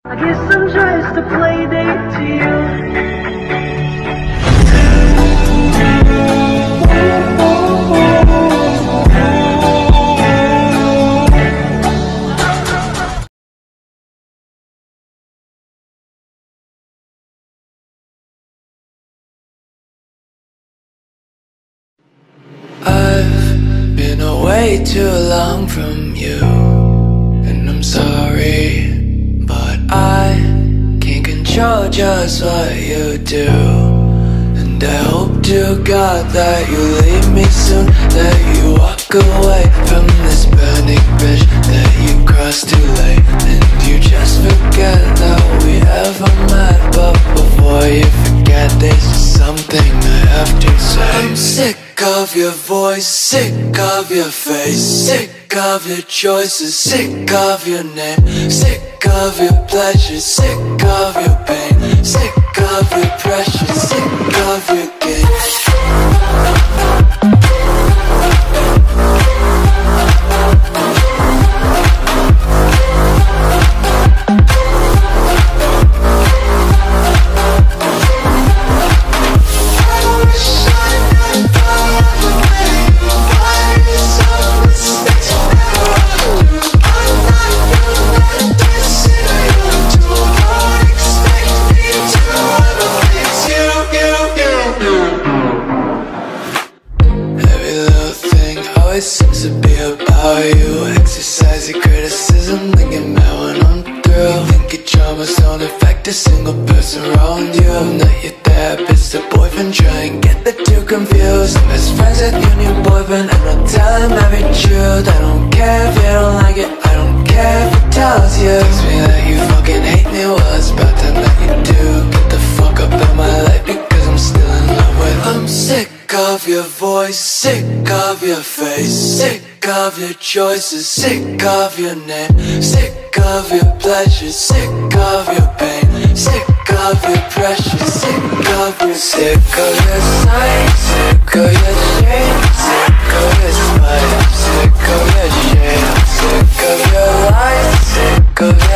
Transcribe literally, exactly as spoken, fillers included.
I guess I'm just a play date to you. I've been away too long from you, and I'm sorry, but I can't control just what you do. And I hope to God that you leave me soon, that you walk away from this burning bridge that you crossed too late, and you just forget that we ever met. But before you forget, there's just something I have to say. I'm sick of your voice, sick of your face, sick of your choices, sick of your name, sick of your pleasure, sick of your pain, sick of your pressure, sick of your games. Seems to be about you. Exercise your criticism, thinking mad when I'm through. Think your traumas don't affect a single person around you. I'm not your therapist or boyfriend, try and get the two confused. I'm best friends with your new boyfriend, and I'll tell him every truth. I don't care if you don't like it, I don't care if he tells you. Tells me that you fucking hate me, well it's about time that you do. Get the fuck up in my life because I'm still in love with you. I'm sick of your voice, sick of your face, sick of your choices, sick of your name, sick of your pleasure, sick of your pain, sick of your pressure, sick of your sick of your sight, sick of your shame, sick of your spite, sick of your shame, sick of your lies, sick of your